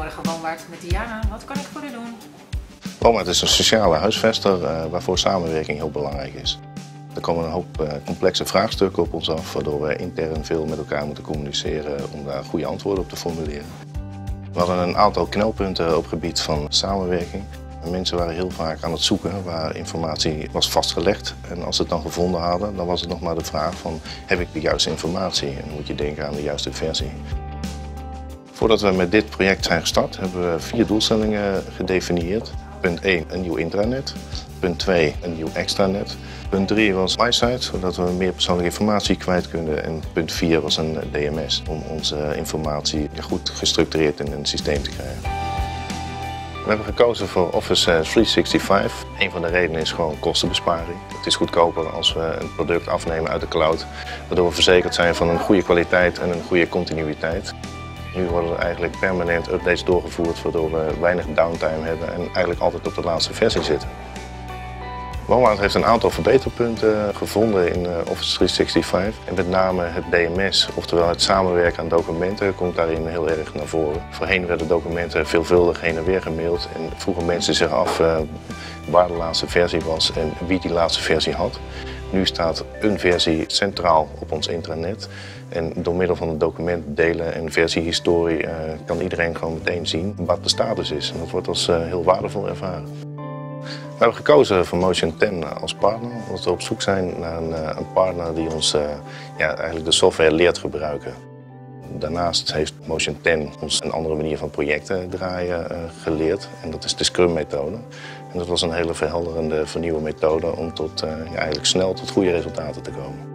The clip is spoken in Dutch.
Goedemorgen Woonwaard met Diana, wat kan ik voor u doen? Woonwaard is een sociale huisvester waarvoor samenwerking heel belangrijk is. Er komen een hoop complexe vraagstukken op ons af, waardoor we intern veel met elkaar moeten communiceren om daar goede antwoorden op te formuleren. We hadden een aantal knelpunten op het gebied van samenwerking. Mensen waren heel vaak aan het zoeken waar informatie was vastgelegd. En als ze het dan gevonden hadden, dan was het nog maar de vraag van, heb ik de juiste informatie? En dan moet je denken aan de juiste versie. Voordat we met dit project zijn gestart, hebben we 4 doelstellingen gedefinieerd. Punt 1, een nieuw intranet. Punt 2, een nieuw extranet. Punt 3 was MySite, zodat we meer persoonlijke informatie kwijt kunnen. En punt 4 was een DMS, om onze informatie goed gestructureerd in een systeem te krijgen. We hebben gekozen voor Office 365. Een van de redenen is gewoon kostenbesparing. Het is goedkoper als we een product afnemen uit de cloud, waardoor we verzekerd zijn van een goede kwaliteit en een goede continuïteit. Nu worden er eigenlijk permanent updates doorgevoerd, waardoor we weinig downtime hebben en eigenlijk altijd op de laatste versie zitten. Woonwaard heeft een aantal verbeterpunten gevonden in Office 365. En met name het DMS, oftewel het samenwerken aan documenten, komt daarin heel erg naar voren. Voorheen werden documenten veelvuldig heen en weer gemaild en vroegen mensen zich af waar de laatste versie was en wie die laatste versie had. Nu staat een versie centraal op ons intranet. En door middel van het document delen en versiehistorie kan iedereen gewoon meteen zien wat de status is. En dat wordt als heel waardevol ervaren. We hebben gekozen voor Motion 10 als partner, omdat we op zoek zijn naar een partner die ons eigenlijk de software leert gebruiken. Daarnaast heeft Motion 10 ons een andere manier van projecten draaien geleerd en dat is de Scrum-methode. En dat was een hele verhelderende, vernieuwde methode om eigenlijk snel tot goede resultaten te komen.